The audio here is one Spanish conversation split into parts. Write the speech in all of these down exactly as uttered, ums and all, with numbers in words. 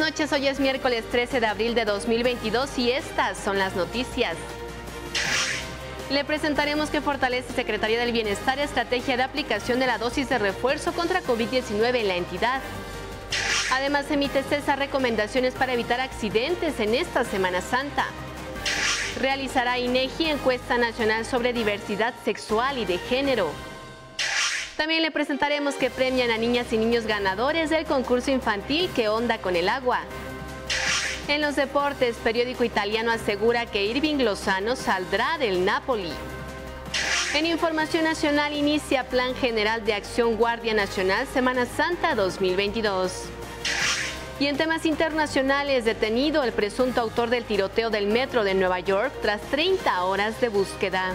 noches, hoy es miércoles trece de abril de dos mil veintidós y estas son las noticias. Le presentaremos que fortalece Secretaría del Bienestar estrategia de aplicación de la dosis de refuerzo contra COVID diecinueve en la entidad. Además, emite CESA recomendaciones para evitar accidentes en esta Semana Santa. Realizará INEGI encuesta nacional sobre diversidad sexual y de género. También le presentaremos que premian a niñas y niños ganadores del concurso infantil ¿Qué onda con el agua? En los deportes, periódico italiano asegura que Irving Lozano saldrá del Napoli. En información nacional, inicia Plan General de Acción Guardia Nacional Semana Santa dos mil veintidós. Y en temas internacionales, detenido el presunto autor del tiroteo del metro de Nueva York tras treinta horas de búsqueda.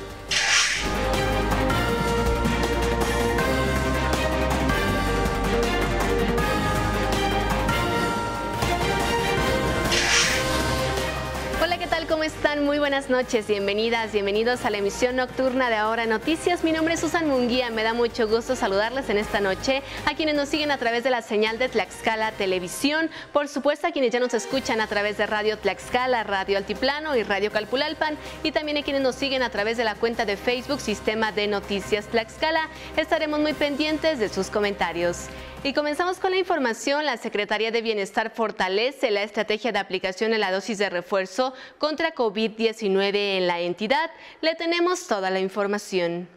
¿Cómo están? Muy buenas noches, bienvenidas, bienvenidos a la emisión nocturna de Ahora Noticias. Mi nombre es Susan Munguía, me da mucho gusto saludarles en esta noche, a quienes nos siguen a través de la señal de Tlaxcala Televisión, por supuesto a quienes ya nos escuchan a través de Radio Tlaxcala, Radio Altiplano y Radio Calpulalpan, y también a quienes nos siguen a través de la cuenta de Facebook Sistema de Noticias Tlaxcala. Estaremos muy pendientes de sus comentarios. Y comenzamos con la información. La Secretaría de Bienestar fortalece la estrategia de aplicación de la dosis de refuerzo contra COVID diecinueve en la entidad. Le tenemos toda la información.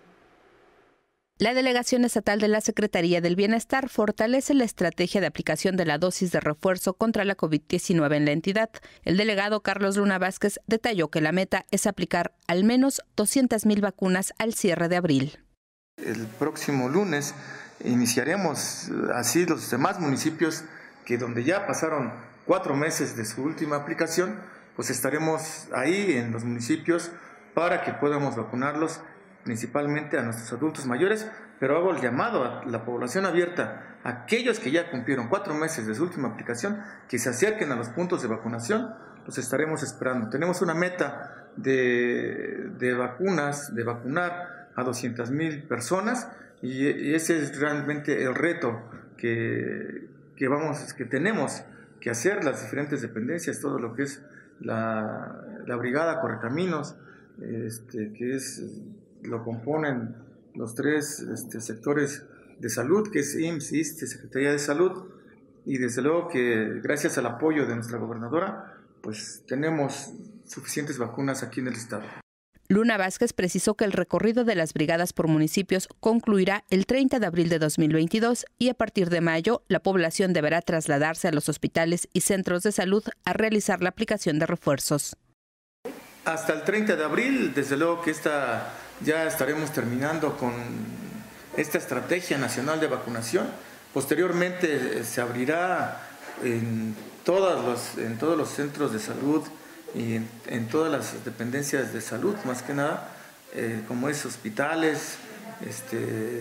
La Delegación Estatal de la Secretaría del Bienestar fortalece la estrategia de aplicación de la dosis de refuerzo contra la COVID diecinueve en la entidad. El delegado Carlos Luna Vázquez detalló que la meta es aplicar al menos doscientas mil vacunas al cierre de abril. El próximo lunes iniciaremos así los demás municipios que donde ya pasaron cuatro meses de su última aplicación, pues estaremos ahí en los municipios para que podamos vacunarlos, principalmente a nuestros adultos mayores, pero hago el llamado a la población abierta, a aquellos que ya cumplieron cuatro meses de su última aplicación, que se acerquen a los puntos de vacunación, los estaremos esperando. Tenemos una meta de, de vacunas, de vacunar a doscientas mil personas, y ese es realmente el reto que, que, vamos, que tenemos que hacer las diferentes dependencias, todo lo que es la, la Brigada Correcaminos, este, que es, lo componen los tres este, sectores de salud, que es I M S S, I S S S T E, Secretaría de Salud, y desde luego que gracias al apoyo de nuestra gobernadora, pues tenemos suficientes vacunas aquí en el estado. Luna Vázquez precisó que el recorrido de las brigadas por municipios concluirá el treinta de abril de dos mil veintidós y a partir de mayo la población deberá trasladarse a los hospitales y centros de salud a realizar la aplicación de refuerzos. Hasta el treinta de abril, desde luego que esta, ya estaremos terminando con esta estrategia nacional de vacunación. Posteriormente se abrirá en, todas los, en todos los centros de salud y en, en todas las dependencias de salud, más que nada, eh, como es hospitales, este,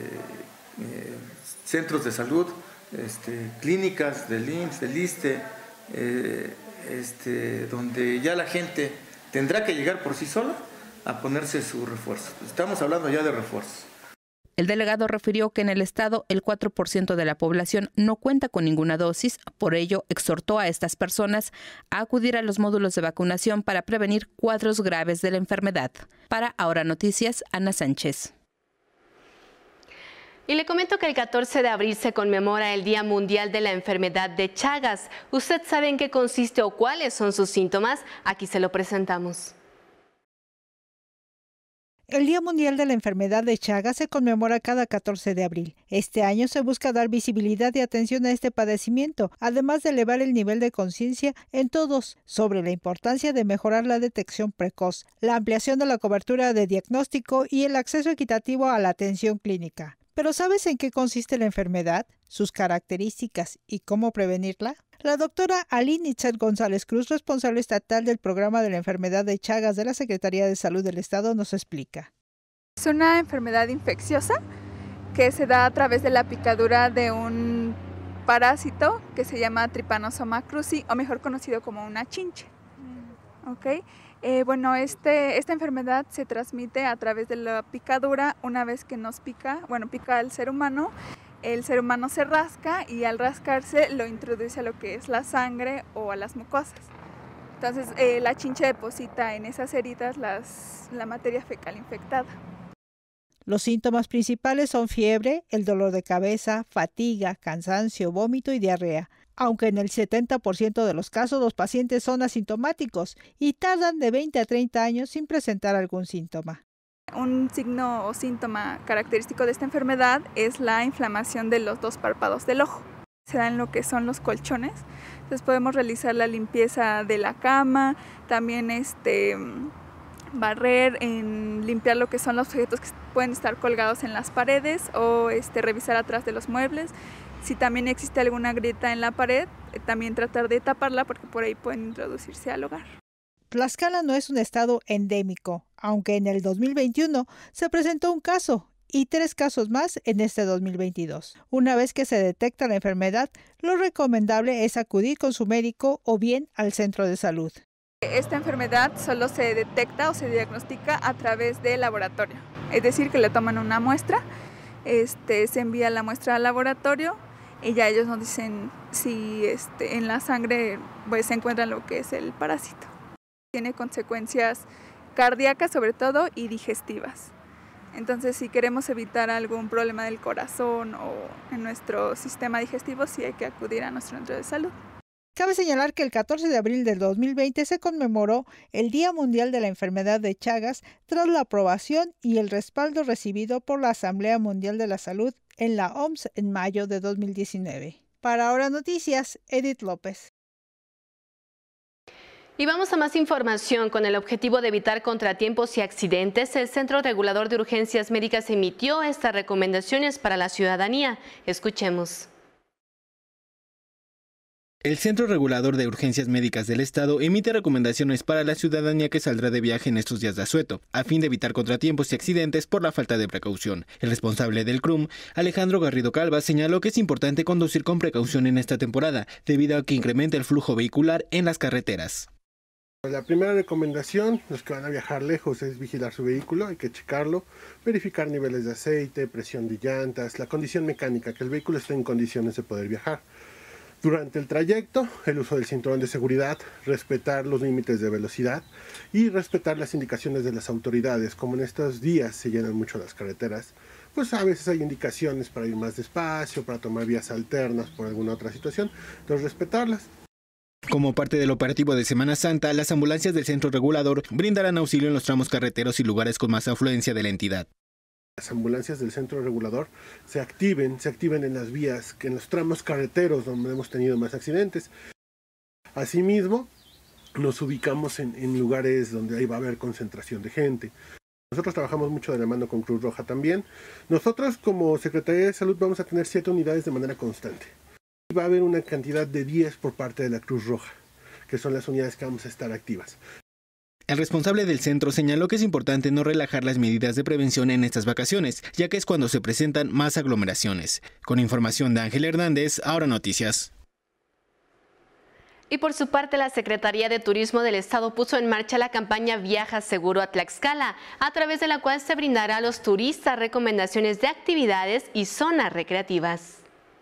eh, centros de salud, este, clínicas del I M S S, del I S S S T E, eh, este, donde ya la gente tendrá que llegar por sí sola a ponerse su refuerzo. Estamos hablando ya de refuerzos. El delegado refirió que en el estado el cuatro por ciento de la población no cuenta con ninguna dosis, por ello exhortó a estas personas a acudir a los módulos de vacunación para prevenir cuadros graves de la enfermedad. Para Ahora Noticias, Ana Sánchez. Y le comento que el catorce de abril se conmemora el Día Mundial de la Enfermedad de Chagas. ¿Usted sabe en qué consiste o cuáles son sus síntomas? Aquí se lo presentamos. El Día Mundial de la Enfermedad de Chagas se conmemora cada catorce de abril. Este año se busca dar visibilidad y atención a este padecimiento, además de elevar el nivel de conciencia en todos sobre la importancia de mejorar la detección precoz, la ampliación de la cobertura de diagnóstico y el acceso equitativo a la atención clínica. ¿Pero sabes en qué consiste la enfermedad, sus características y cómo prevenirla? La doctora Aline Itzet González Cruz, responsable estatal del programa de la enfermedad de Chagas de la Secretaría de Salud del Estado, nos explica. Es una enfermedad infecciosa que se da a través de la picadura de un parásito que se llama Trypanosoma cruzi, o mejor conocido como una chinche. ¿Okay? Eh, bueno, este, esta enfermedad se transmite a través de la picadura una vez que nos pica, bueno, pica al ser humano. el ser humano se rasca y al rascarse lo introduce a lo que es la sangre o a las mucosas. Entonces eh, la chinche deposita en esas heridas las, la materia fecal infectada. Los síntomas principales son fiebre, el dolor de cabeza, fatiga, cansancio, vómito y diarrea. Aunque en el setenta por ciento de los casos los pacientes son asintomáticos y tardan de veinte a treinta años sin presentar algún síntoma. Un signo o síntoma característico de esta enfermedad es la inflamación de los dos párpados del ojo. Se da en lo que son los colchones. Entonces podemos realizar la limpieza de la cama, también este, barrer, en limpiar lo que son los objetos que pueden estar colgados en las paredes o este, revisar atrás de los muebles. Si también existe alguna grieta en la pared, también tratar de taparla porque por ahí pueden introducirse al hogar. Tlaxcala no es un estado endémico, aunque en el dos mil veintiuno se presentó un caso y tres casos más en este dos mil veintidós. Una vez que se detecta la enfermedad, lo recomendable es acudir con su médico o bien al centro de salud. Esta enfermedad solo se detecta o se diagnostica a través del laboratorio, es decir, que le toman una muestra, este, se envía la muestra al laboratorio y ya ellos nos dicen si este, en la sangre pues, se encuentra lo que es el parásito. Tiene consecuencias cardíacas sobre todo y digestivas. Entonces, si queremos evitar algún problema del corazón o en nuestro sistema digestivo, sí hay que acudir a nuestro centro de salud. Cabe señalar que el catorce de abril del dos mil veinte se conmemoró el Día Mundial de la Enfermedad de Chagas tras la aprobación y el respaldo recibido por la Asamblea Mundial de la Salud en la O M S en mayo de dos mil diecinueve. Para Ahora Noticias, Edith López. Y vamos a más información. Con el objetivo de evitar contratiempos y accidentes, el Centro Regulador de Urgencias Médicas emitió estas recomendaciones para la ciudadanía. Escuchemos. El Centro Regulador de Urgencias Médicas del Estado emite recomendaciones para la ciudadanía que saldrá de viaje en estos días de asueto, a fin de evitar contratiempos y accidentes por la falta de precaución. El responsable del C R U M, Alejandro Garrido Calva, señaló que es importante conducir con precaución en esta temporada, debido a que incrementa el flujo vehicular en las carreteras. La primera recomendación, los que van a viajar lejos, es vigilar su vehículo, hay que checarlo, verificar niveles de aceite, presión de llantas, la condición mecánica, que el vehículo esté en condiciones de poder viajar. Durante el trayecto, el uso del cinturón de seguridad, respetar los límites de velocidad y respetar las indicaciones de las autoridades. Como en estos días se llenan mucho las carreteras, pues a veces hay indicaciones para ir más despacio, para tomar vías alternas por alguna otra situación, entonces respetarlas. Como parte del operativo de Semana Santa, las ambulancias del Centro Regulador brindarán auxilio en los tramos carreteros y lugares con más afluencia de la entidad. Las ambulancias del Centro Regulador se activen, se activen en las vías, en los tramos carreteros donde hemos tenido más accidentes. Asimismo, nos ubicamos en, en lugares donde ahí va a haber concentración de gente. Nosotros trabajamos mucho de la mano con Cruz Roja también. Nosotros como Secretaría de Salud vamos a tener siete unidades de manera constante. Va a haber una cantidad de diez por parte de la Cruz Roja, que son las unidades que vamos a estar activas. El responsable del centro señaló que es importante no relajar las medidas de prevención en estas vacaciones, ya que es cuando se presentan más aglomeraciones. Con información de Ángel Hernández, Ahora Noticias. Y por su parte, la Secretaría de Turismo del Estado puso en marcha la campaña Viaja Seguro a Tlaxcala, a través de la cual se brindará a los turistas recomendaciones de actividades y zonas recreativas.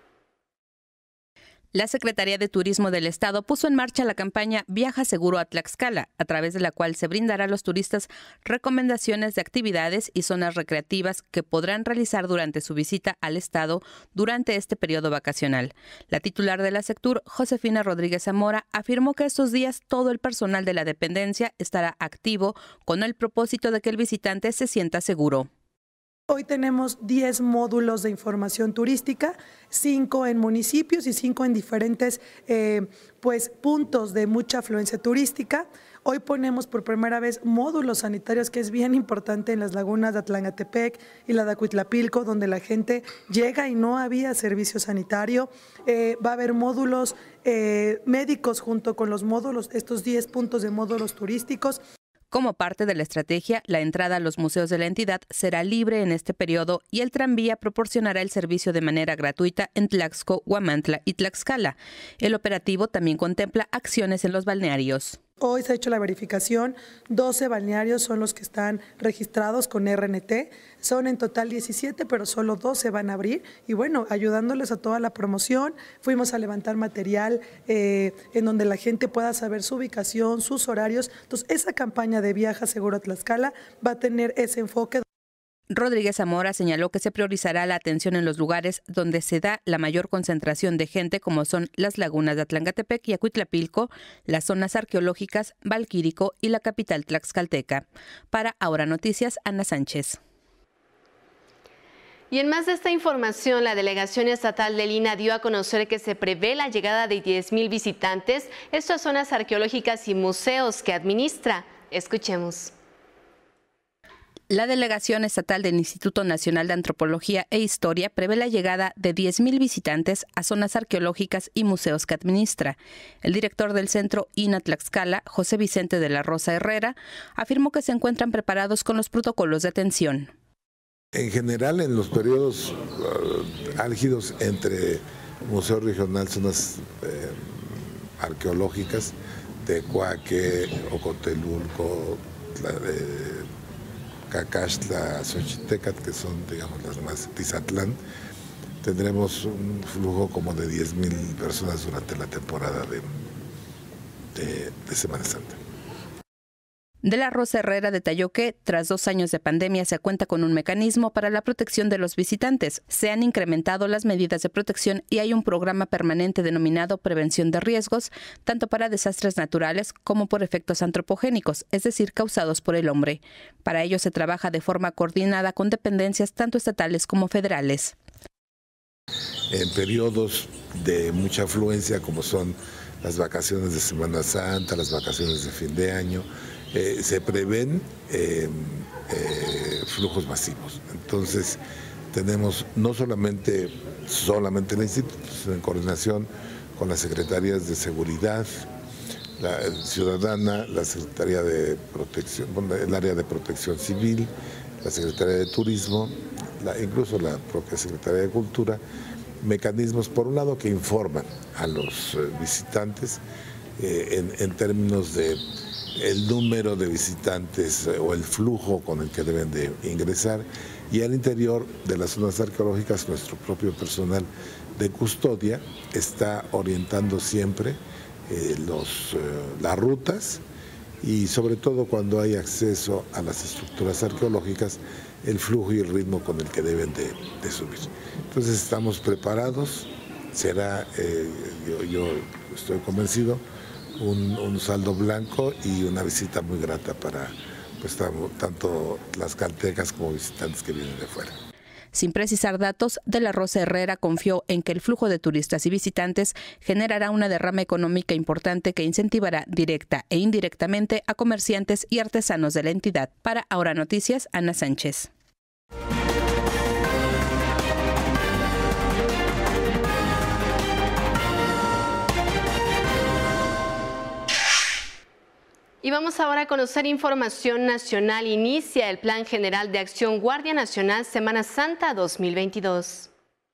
La Secretaría de Turismo del Estado puso en marcha la campaña Viaja Seguro a Tlaxcala, a través de la cual se brindará a los turistas recomendaciones de actividades y zonas recreativas que podrán realizar durante su visita al Estado durante este periodo vacacional. La titular de la Sectur, Josefina Rodríguez Zamora, afirmó que estos días todo el personal de la dependencia estará activo con el propósito de que el visitante se sienta seguro. Hoy tenemos diez módulos de información turística, cinco en municipios y cinco en diferentes eh, pues, puntos de mucha afluencia turística. Hoy ponemos por primera vez módulos sanitarios, que es bien importante en las lagunas de Atlangatepec y la de Acuitlapilco, donde la gente llega y no había servicio sanitario. Eh, va a haber módulos eh, médicos junto con los módulos, estos diez puntos de módulos turísticos. Como parte de la estrategia, la entrada a los museos de la entidad será libre en este periodo y el tranvía proporcionará el servicio de manera gratuita en Tlaxco, Huamantla y Tlaxcala. El operativo también contempla acciones en los balnearios. Hoy se ha hecho la verificación, doce balnearios son los que están registrados con R N T, son en total diecisiete, pero solo doce van a abrir y bueno, ayudándoles a toda la promoción, fuimos a levantar material eh, en donde la gente pueda saber su ubicación, sus horarios, entonces esa campaña de Viaja Seguro a Tlaxcala va a tener ese enfoque. Rodríguez Zamora señaló que se priorizará la atención en los lugares donde se da la mayor concentración de gente, como son las lagunas de Atlangatepec y Acuitlapilco, las zonas arqueológicas, Valquírico y la capital tlaxcalteca. Para Ahora Noticias, Ana Sánchez. Y en más de esta información, la Delegación Estatal del I N A dio a conocer que se prevé la llegada de diez mil visitantes, estas zonas arqueológicas y museos que administra. Escuchemos. La Delegación Estatal del Instituto Nacional de Antropología e Historia prevé la llegada de diez mil visitantes a zonas arqueológicas y museos que administra. El director del Centro I N A Tlaxcala, José Vicente de la Rosa Herrera, afirmó que se encuentran preparados con los protocolos de atención. En general, en los periodos uh, álgidos entre Museo Regional, zonas eh, arqueológicas de Coaque, Ocotelulco, la de Cacaxtla, Xochitecatl, que son, digamos, las más, Tizatlán, tendremos un flujo como de diez mil personas durante la temporada de, de, de Semana Santa. De la Rosa Herrera detalló que, tras dos años de pandemia, se cuenta con un mecanismo para la protección de los visitantes. Se han incrementado las medidas de protección y hay un programa permanente denominado Prevención de Riesgos, tanto para desastres naturales como por efectos antropogénicos, es decir, causados por el hombre. Para ello se trabaja de forma coordinada con dependencias tanto estatales como federales. En periodos de mucha afluencia, como son las vacaciones de Semana Santa, las vacaciones de fin de año, Eh, se prevén eh, eh, flujos masivos. Entonces tenemos no solamente, solamente el instituto, sino en coordinación con las secretarías de seguridad, la ciudadana, la Secretaría de Protección, el área de Protección Civil, la Secretaría de Turismo, la, incluso la propia Secretaría de Cultura, mecanismos por un lado que informan a los eh, visitantes eh, en, en términos de el número de visitantes o el flujo con el que deben de ingresar, y al interior de las zonas arqueológicas nuestro propio personal de custodia está orientando siempre eh, los, eh, las rutas y sobre todo cuando hay acceso a las estructuras arqueológicas, el flujo y el ritmo con el que deben de, de subir. Entonces estamos preparados, será, eh, yo, yo estoy convencido, Un, un saldo blanco y una visita muy grata para pues, tanto las tlaxcaltecas como visitantes que vienen de fuera. Sin precisar datos, De la Rosa Herrera confió en que el flujo de turistas y visitantes generará una derrama económica importante que incentivará directa e indirectamente a comerciantes y artesanos de la entidad. Para Ahora Noticias, Ana Sánchez. Y vamos ahora a conocer información nacional. Inicia el Plan General de Acción Guardia Nacional Semana Santa dos mil veintidós.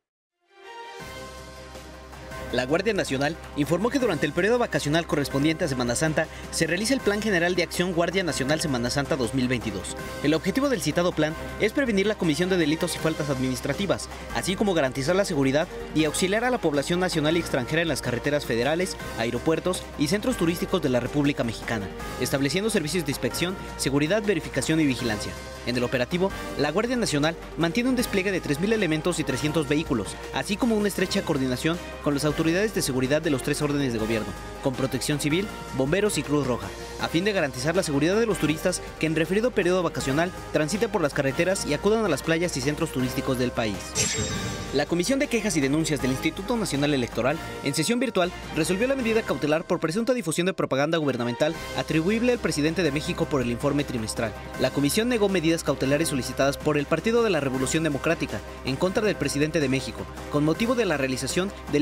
La Guardia Nacional informó que durante el periodo vacacional correspondiente a Semana Santa se realiza el Plan General de Acción Guardia Nacional Semana Santa dos mil veintidós. El objetivo del citado plan es prevenir la comisión de delitos y faltas administrativas, así como garantizar la seguridad y auxiliar a la población nacional y extranjera en las carreteras federales, aeropuertos y centros turísticos de la República Mexicana, estableciendo servicios de inspección, seguridad, verificación y vigilancia. En el operativo, la Guardia Nacional mantiene un despliegue de tres mil elementos y trescientos vehículos, así como una estrecha coordinación con las autoridades de seguridad de los tres órdenes de gobierno, con Protección Civil, Bomberos y Cruz Roja, a fin de garantizar la seguridad de los turistas que en referido periodo vacacional transiten por las carreteras y acudan a las playas y centros turísticos del país. La Comisión de Quejas y Denuncias del Instituto Nacional Electoral, en sesión virtual, resolvió la medida cautelar por presunta difusión de propaganda gubernamental atribuible al presidente de México por el informe trimestral. La comisión negó medidas cautelares solicitadas por el Partido de la Revolución Democrática en contra del presidente de México, con motivo de la realización del informe del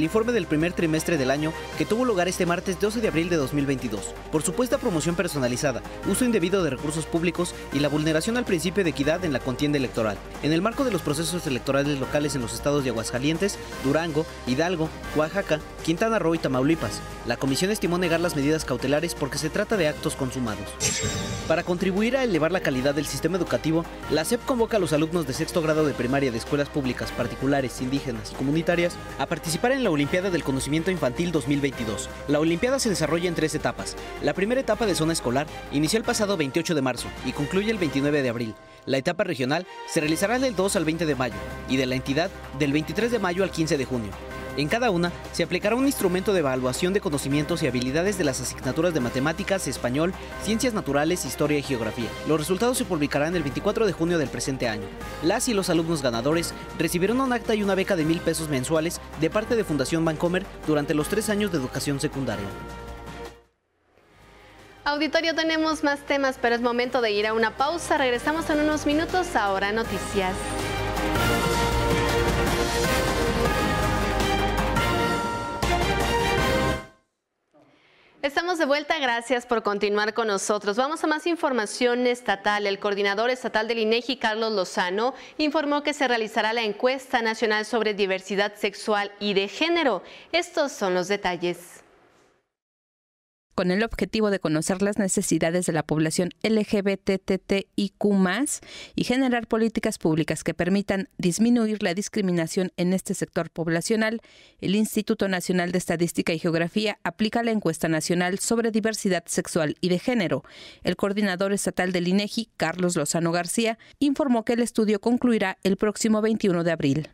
del primer trimestre del año que tuvo lugar este martes doce de abril de dos mil veintidós, por supuesta promoción personalizada, uso indebido de recursos públicos y la vulneración al principio de equidad en la contienda electoral. En el marco de los procesos electorales locales en los estados de Aguascalientes, Durango, Hidalgo, Oaxaca, Quintana Roo y Tamaulipas, la comisión estimó negar las medidas cautelares porque se trata de actos consumados. Para contribuir a elevar la calidad del sistema educativo, la S E P convoca a los alumnos de sexto grado de primaria de escuelas públicas, particulares, indígenas y comunitarias a participar en la Olimpiada del Conocimiento Infantil dos mil veintidós. La Olimpiada se desarrolla en tres etapas. La primera etapa de zona escolar inició el pasado veintiocho de marzo y concluye el veintinueve de abril. La etapa regional se realizará del dos al veinte de mayo y de la entidad del veintitrés de mayo al quince de junio. En cada una se aplicará un instrumento de evaluación de conocimientos y habilidades de las asignaturas de matemáticas, español, ciencias naturales, historia y geografía. Los resultados se publicarán el veinticuatro de junio del presente año. Las y los alumnos ganadores recibieron un acta y una beca de mil pesos mensuales de parte de Fundación Bancomer durante los tres años de educación secundaria. Auditorio, tenemos más temas, pero es momento de ir a una pausa. Regresamos en unos minutos. Ahora noticias. Estamos de vuelta, gracias por continuar con nosotros. Vamos a más información estatal. El coordinador estatal del INEGI, Carlos Lozano, informó que se realizará la encuesta nacional sobre diversidad sexual y de género. Estos son los detalles. Con el objetivo de conocer las necesidades de la población L G B T T I Q más, y generar políticas públicas que permitan disminuir la discriminación en este sector poblacional, el Instituto Nacional de Estadística y Geografía aplica la encuesta nacional sobre diversidad sexual y de género. El coordinador estatal del INEGI, Carlos Lozano García, informó que el estudio concluirá el próximo veintiuno de abril.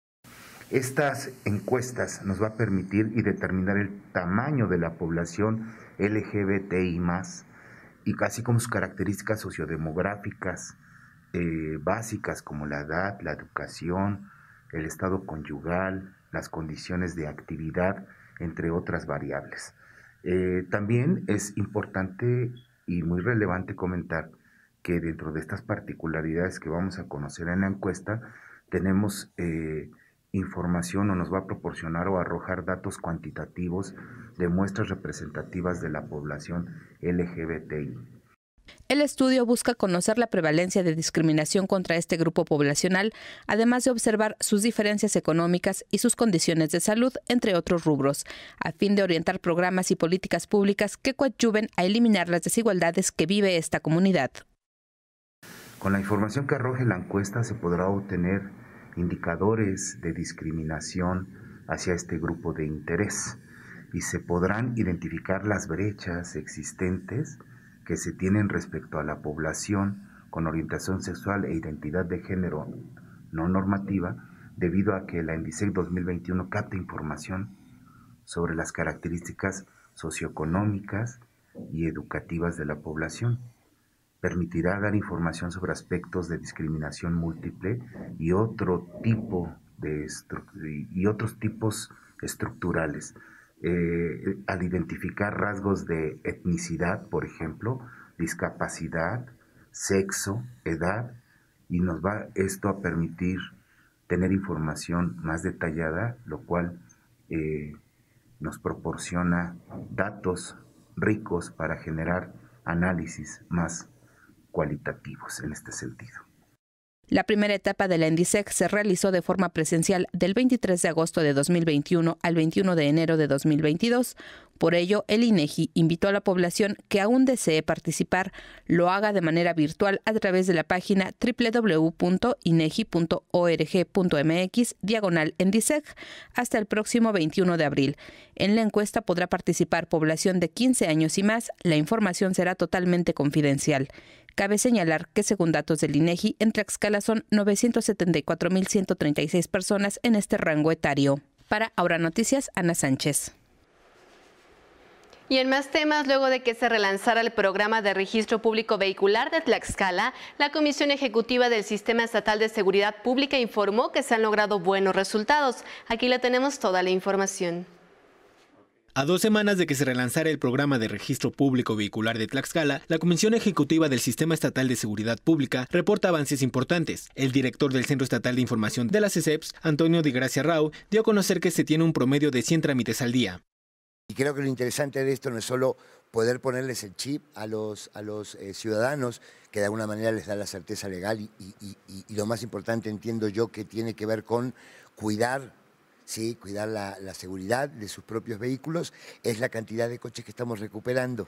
Estas encuestas nos va a permitir y determinar el tamaño de la población L G B T I más, y casi como sus características sociodemográficas eh, básicas como la edad, la educación, el estado conyugal, las condiciones de actividad, entre otras variables. Eh, también es importante y muy relevante comentar que dentro de estas particularidades que vamos a conocer en la encuesta, tenemos eh, información o nos va a proporcionar o arrojar datos cuantitativos de muestras representativas de la población L G B T I. El estudio busca conocer la prevalencia de discriminación contra este grupo poblacional, además de observar sus diferencias económicas y sus condiciones de salud, entre otros rubros, a fin de orientar programas y políticas públicas que coadyuven a eliminar las desigualdades que vive esta comunidad. Con la información que arroje la encuesta se podrá obtener indicadores de discriminación hacia este grupo de interés y se podrán identificar las brechas existentes que se tienen respecto a la población con orientación sexual e identidad de género no normativa, debido a que la ENDISEC dos mil veintiuno capta información sobre las características socioeconómicas y educativas de la población. Permitirá dar información sobre aspectos de discriminación múltiple y otro tipo de y otros tipos estructurales. Eh, al identificar rasgos de etnicidad, por ejemplo, discapacidad, sexo, edad, y nos va esto a permitir tener información más detallada, lo cual eh, nos proporciona datos ricos para generar análisis más cualitativos en este sentido. La primera etapa de la ENDISEC se realizó de forma presencial del veintitrés de agosto de dos mil veintiuno al veintiuno de enero de dos mil veintidós. Por ello, el INEGI invitó a la población que aún desee participar, lo haga de manera virtual a través de la página doble u doble u doble u punto inegi punto org punto mx diagonal ENDISEC hasta el próximo veintiuno de abril. En la encuesta podrá participar población de quince años y más. La información será totalmente confidencial. Cabe señalar que, según datos del INEGI, en Tlaxcala son novecientos setenta y cuatro mil ciento treinta y seis personas en este rango etario. Para Ahora Noticias, Ana Sánchez. Y en más temas, luego de que se relanzara el programa de registro público vehicular de Tlaxcala, la Comisión Ejecutiva del Sistema Estatal de Seguridad Pública informó que se han logrado buenos resultados. Aquí le tenemos toda la información. A dos semanas de que se relanzara el programa de registro público vehicular de Tlaxcala, la Comisión Ejecutiva del Sistema Estatal de Seguridad Pública reporta avances importantes. El director del Centro Estatal de Información de la C E S E P S, Antonio Di Gracia Rau, dio a conocer que se tiene un promedio de cien trámites al día. Y creo que lo interesante de esto no es solo poder ponerles el chip a los, a los eh, ciudadanos, que de alguna manera les da la certeza legal y, y, y, y lo más importante, entiendo yo, que tiene que ver con cuidar, sí, cuidar la, la seguridad de sus propios vehículos, es la cantidad de coches que estamos recuperando.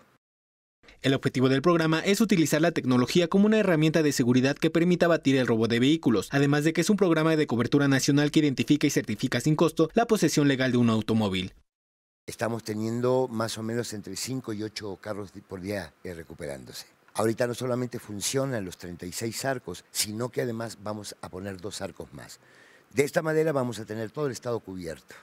El objetivo del programa es utilizar la tecnología como una herramienta de seguridad que permita abatir el robo de vehículos, además de que es un programa de cobertura nacional que identifica y certifica sin costo la posesión legal de un automóvil. Estamos teniendo más o menos entre cinco y ocho carros por día eh, recuperándose. Ahorita no solamente funcionan los treinta y seis arcos, sino que además vamos a poner dos arcos más. De esta manera vamos a tener todo el estado cubierto.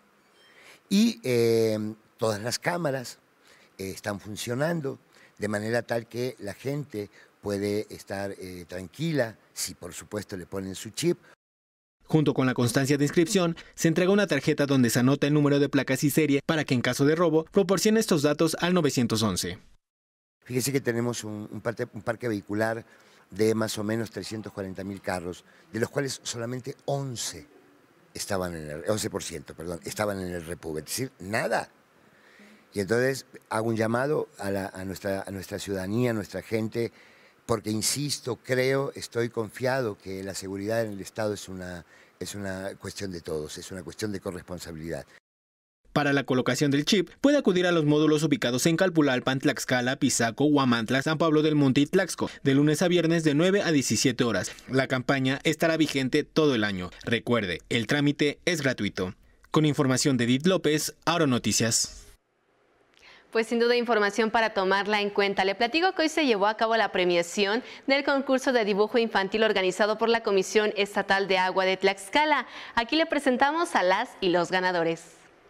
Y eh, todas las cámaras eh, están funcionando de manera tal que la gente puede estar eh, tranquila, si por supuesto le ponen su chip. Junto con la constancia de inscripción, se entrega una tarjeta donde se anota el número de placas y serie para que en caso de robo proporcione estos datos al nueve once. Fíjese que tenemos un, un, parque, un parque vehicular de más o menos trescientos cuarenta mil carros, de los cuales solamente once estaban en el, once por ciento, perdón, estaban en el Repub, es decir, nada. Y entonces hago un llamado a, la, a, nuestra, a nuestra ciudadanía, a nuestra gente, porque insisto, creo, estoy confiado que la seguridad en el Estado es una, es una cuestión de todos, es una cuestión de corresponsabilidad. Para la colocación del chip, puede acudir a los módulos ubicados en Calpulalpan, Tlaxcala, Pisaco, Huamantla, San Pablo del Monte y Tlaxco, de lunes a viernes de nueve a diecisiete horas. La campaña estará vigente todo el año. Recuerde, el trámite es gratuito. Con información de Edith López, Ahora Noticias. Pues sin duda información para tomarla en cuenta. Le platico que hoy se llevó a cabo la premiación del concurso de dibujo infantil organizado por la Comisión Estatal de Agua de Tlaxcala. Aquí le presentamos a las y los ganadores.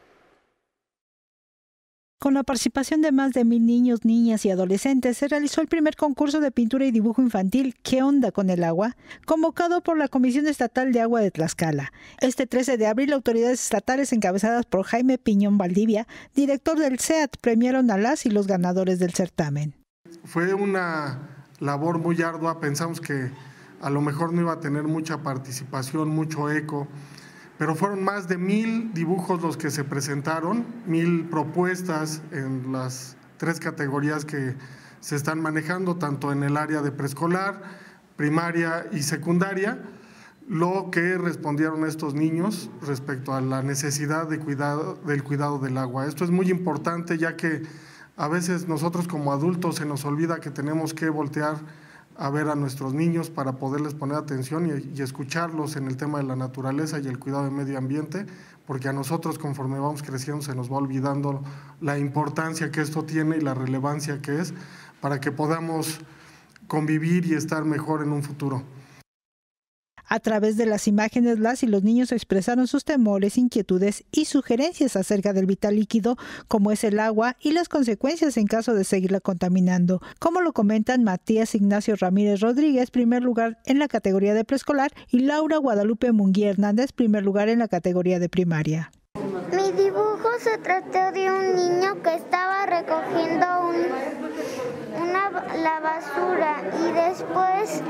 Con la participación de más de mil niños, niñas y adolescentes, se realizó el primer concurso de pintura y dibujo infantil ¿Qué onda con el agua?, convocado por la Comisión Estatal de Agua de Tlaxcala. Este trece de abril, autoridades estatales encabezadas por Jaime Piñón Valdivia, director del C E A T, premiaron a las y los ganadores del certamen. Fue una labor muy ardua, pensamos que a lo mejor no iba a tener mucha participación, mucho eco, pero fueron más de mil dibujos los que se presentaron, mil propuestas en las tres categorías que se están manejando, tanto en el área de preescolar, primaria y secundaria, lo que respondieron estos niños respecto a la necesidad de cuidado, del cuidado del agua. Esto es muy importante, ya que a veces nosotros como adultos se nos olvida que tenemos que voltear a ver a nuestros niños para poderles poner atención y, y escucharlos en el tema de la naturaleza y el cuidado del medio ambiente, porque a nosotros conforme vamos creciendo se nos va olvidando la importancia que esto tiene y la relevancia que es para que podamos convivir y estar mejor en un futuro. A través de las imágenes, las y los niños expresaron sus temores, inquietudes y sugerencias acerca del vital líquido, como es el agua, y las consecuencias en caso de seguirla contaminando. Como lo comentan Matías Ignacio Ramírez Rodríguez, primer lugar en la categoría de preescolar, y Laura Guadalupe Munguía Hernández, primer lugar en la categoría de primaria. Mi dibujo se trató de un niño que estaba recogiendo un, una, la basura y después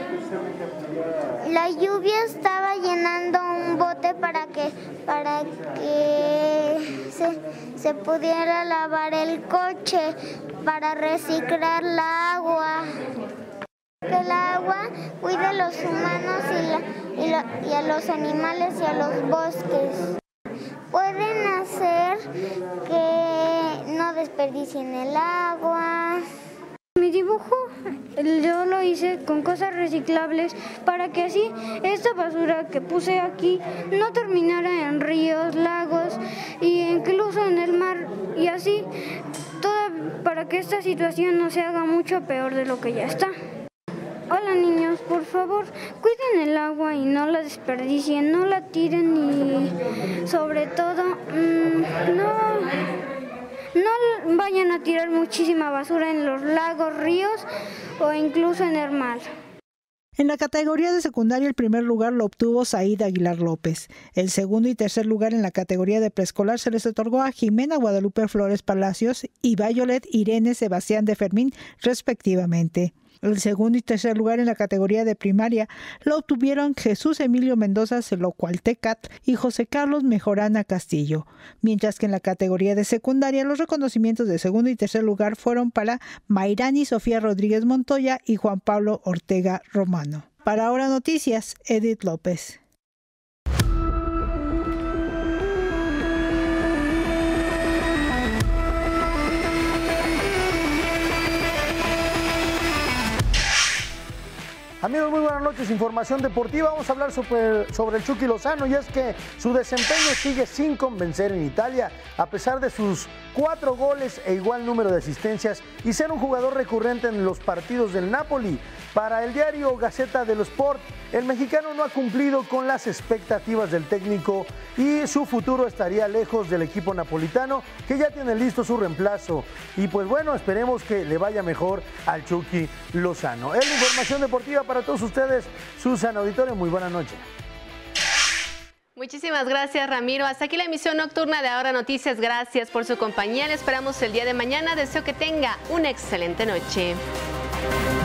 la lluvia estaba llenando un bote para que, para que se, se pudiera lavar el coche, para reciclar la agua. Que el agua cuide a los humanos y, la, y, la, y a los animales y a los bosques. Pueden hacer que no desperdicien el agua. Mi dibujo yo lo hice con cosas reciclables para que así esta basura que puse aquí no terminara en ríos, lagos e incluso en el mar, y así toda, para que esta situación no se haga mucho peor de lo que ya está. Hola niños, por favor, cuiden el agua y no la desperdicien, no la tiren y sobre todo mmm, no, no vayan a tirar muchísima basura en los lagos, ríos o incluso en el mar. En la categoría de secundaria, el primer lugar lo obtuvo Saíd Aguilar López. El segundo y tercer lugar en la categoría de preescolar se les otorgó a Jimena Guadalupe Flores Palacios y Violet Irene Sebastián de Fermín, respectivamente. El segundo y tercer lugar en la categoría de primaria lo obtuvieron Jesús Emilio Mendoza Celocualtecat y José Carlos Mejorana Castillo, mientras que en la categoría de secundaria los reconocimientos de segundo y tercer lugar fueron para Mayrani Sofía Rodríguez Montoya y Juan Pablo Ortega Romano. Para Ahora Noticias, Edith López. Amigos, muy buenas noches. Información deportiva. Vamos a hablar sobre, sobre el Chucky Lozano, y es que su desempeño sigue sin convencer en Italia, a pesar de sus cuatro goles e igual número de asistencias y ser un jugador recurrente en los partidos del Napoli. Para el diario Gazzetta dello Sport, el mexicano no ha cumplido con las expectativas del técnico y su futuro estaría lejos del equipo napolitano, que ya tiene listo su reemplazo. Y pues bueno, esperemos que le vaya mejor al Chucky Lozano. Es la información deportiva para todos ustedes. Susana Auditorio, muy buena noche. Muchísimas gracias, Ramiro. Hasta aquí la emisión nocturna de Ahora Noticias. Gracias por su compañía. Le esperamos el día de mañana. Deseo que tenga una excelente noche.